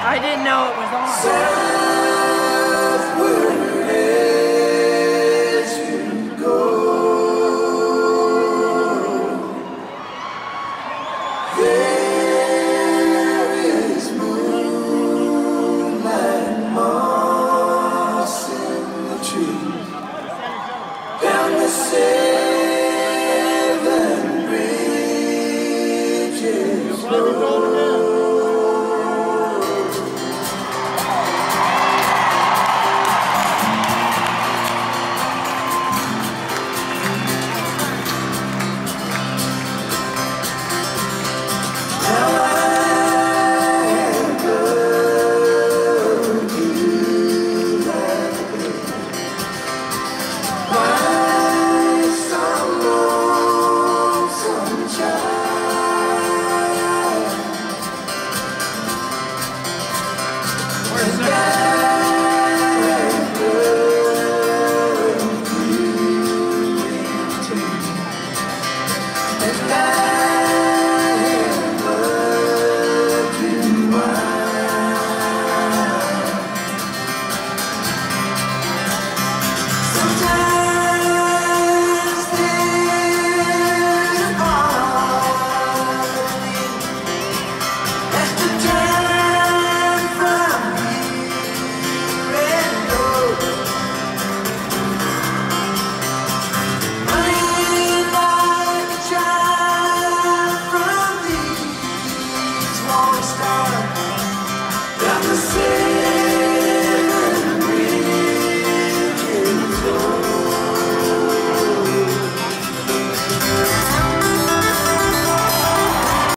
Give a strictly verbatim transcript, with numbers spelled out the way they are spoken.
I didn't know it was on. Southward as you go, there is moonlight moss in the trees. Down the seven bridges road. The